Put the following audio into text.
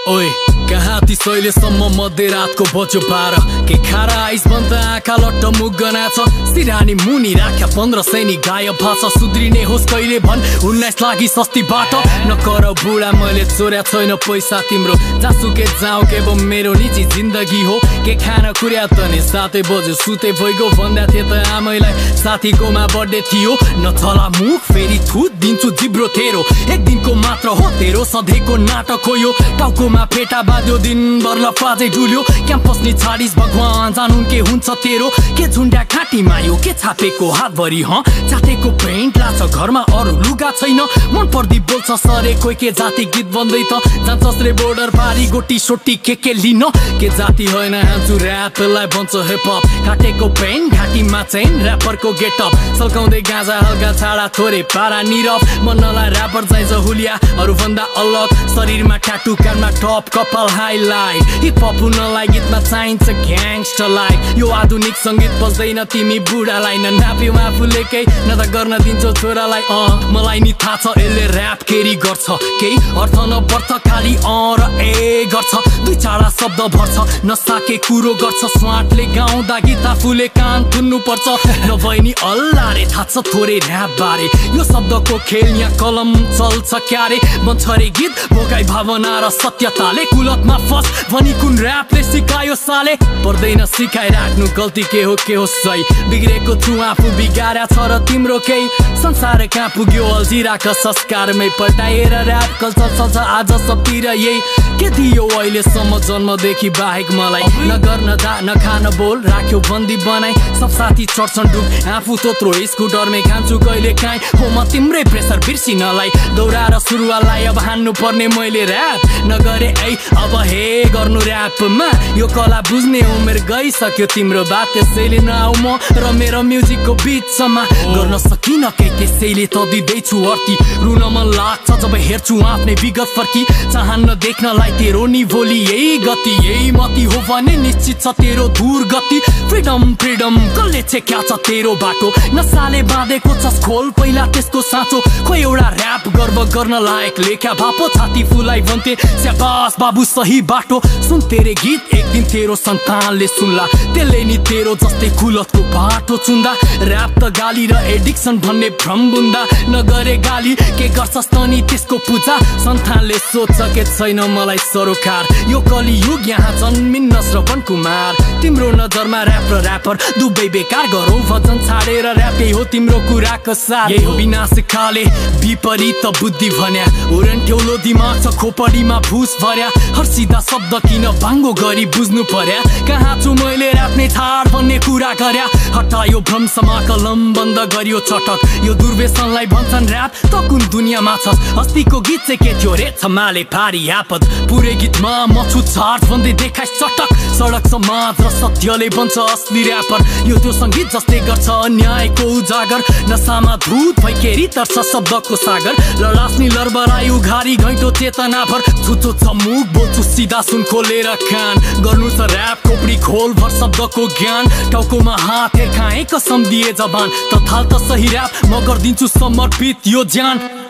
ओए कहाँ तिसैलेसम्म मध्यरातको बज्यो 12 के खारा आइस बन्द आँखा लट्ट मुख गना छ सिरानी मुनि राख्या 15 सैनिक गायब भाषा सुध्रिने होस् कहिले भन् 19 लागि सस्ती बाटो नकर बुढा मैले चोर्या छैन पैसा तिम्रो जासुके जाऊ के बो मेरो निजी जिन्दगी हो के खाना कुर्या तने 7 बजे सुते भइगो भन्दा थिए त आमैलाई साथीकोमा बर्थडे थियो नचला मुख फेरि थुत दिन्छु जिब्रो तेरो एक दिनको मात्र हो तेरो सधैँको नाटक हो यो टाउकोमा फेटा बाज्यो दिनभर लफाजै डुल्यो क्याम्पस नि छाडिस भगवान जानुन के हुन्छ तेरो के झुन्ड्या घाँटीमा यो के छापेको हातभरि जातेको पेन्ट लाछ घरमा अरू लुगा छैन मन पर्दी बोल्छ सरे कोही के जाति गीत बन्दै त जान्छस् रे बोर्डर पारी गोटी सोटी के लिन के जाति होइन हान्छु ऱ्यापलाई बन्छ हिपहप काटेको पेन्ट घाँटीमा चेन ऱ्यापरको गेटअप सल्काउँदै गाँजा हल्का छाडा थोरै पारा निरफ मनलाई ऱ्यापर चाहिन्छ हुलिया अरूभन्दा अलग शरीरमा ट्याटु कानमा टप कपाल हाइलाइट हिपहप हुनलाई गीतमा चाहिन्छ ग्याङ्स्टर लाइक यो आधुनिक सङ्गीत बज्दैन तिमी बुढालाई न नाप्यो आफूले केही न त गर्न दिन्छौ छोरालाई मलाई नि थाहा छ यसले ऱ्याप केरी गर्छ केही अर्थ नपर्छ खाली र ए गर्छ दुई चाडा शब्द भर्छ नसाके कुरो गर्छ स्वाटले गाउँदा गीत आफूले कान थुन्नु पर्छ नभए नि अल्लारे थाहा छ थोरै ऱ्याप बारे यो शब्दको खेल यहाँ कलम चल्छ क्यारे बन्छ रे गीत भोगाई भावना र सत्यताले कुलतमा फस भनी कुन ऱ्यापले सिकायो साले पर्दैन सिकाइराख्नु गल्ती के हो सही बिग्रेको छु आफू बिगार्या छ र तिम्रो केही संसार कहाँ पुग्यो अल्झिराको संस्कारमै पल्टाएर ऱ्याप कल्चर चल्छ आज सबतिर यही के दियो अहिलेसम्म जन्मदेखि बाहेक मलाई नगर नजा नखान बोल राख्यो बन्दी बनाई सब साथी चढ्छन् डुब आफू तोत्रो स्कुटरमै खान्छु कहिले काहीँ हो म तिम्रै प्रेसर बिर्सिनलाई दौडाएर सुरुवाललाई अब हान्नु पर्ने मैले ऱ्याप नगरे ऐ अब हे गर्नु ऱ्यापमा यो कला बुझ्ने उमेर गइसक्यो तिम्रो बात त्यसैले नआउ म र मेरो म्युजिकको बिचमा गर्न सकिन केही त्यसैले त दिँदैछु अर्थी रुन मन लाग्छ जब हेर्छु आफ्नै विगत फर्की चाहन्न देख्नलाई तेरो नि भोलि यही गति यही मती हो भने निश्चित छ तेरो दूर गति फ्रिडम कसले छेक्या छ तेरो बाटो नसाले बाँधेको छ खोल पहिला त्यसको साँचो खोइ एउटा ऱ्याप गर्व गर्न लायक लेख्या भापो छाती फुलाई भन्थे स्याबास बाबु सही बाटो सुन तेरे गीत एक दिन तेरो सन्तानले सुन्ला त्यसले नि तेरो जस्तै कुलतको बाटो चुन्दा ऱ्याप त गाली र एडिक्सन भन्ने भ्रम बुन्दा नगरे गाली के गर्छस् त नि त्यसको पूजा सन्तानले सोध्छ के छैन मलाई सरोकार यो कलियुग यहाँ जन्मिन्न श्रवण कुमार तिम्रो नजरमा ऱ्याप र ऱ्यापर दुवै बेकार गरौ भजन छाडेर ऱ्यापै हो तिम्रो कुराको साथ यही हो विनाश खाले विपरीत बुद्धि भन्या उरन्ठ्यौलो दिमाग छ खोपडीमा भुस भर्या हर सिधा शब्द किन भाङ्गो गरी बुझ्नु पर्या कहाँ छु मैले ऱ्याप्ने ठाड भन्ने कुरा गर्या हटायो भ्रम समाकलन बन्द गरियो चटक यो दुर्व्यसनलाई भन्छन् ऱ्याप त कुन दुनियाँमा छ अस्तिको गीत चाहिँ के थियो रे छमाले पारी आपद पुरै गीतमा म छु छाड भन्दै देखाइस चटक सडक समाज र सत्यले बन्छ असली ऱ्यापर यो त्यो सङ्गीत जस्तै गर्छ अन्यायको उजागर नसामा धुत भइकेरी तर्छ शब्दको सागर लडास्नी लरबराई उघारी घैँटो चेतना भर छुचो छ मुख बोल्छु सिधा सुन खोलेर कान गर्नु छ ऱ्याप खोपडी खोल भर शब्दको ज्ञान टाउकोमा हात हिर्काएँ कसम दिए जबान त थाल त सही ऱ्याप म गरिदिन्छु समर्पित यो ज्यान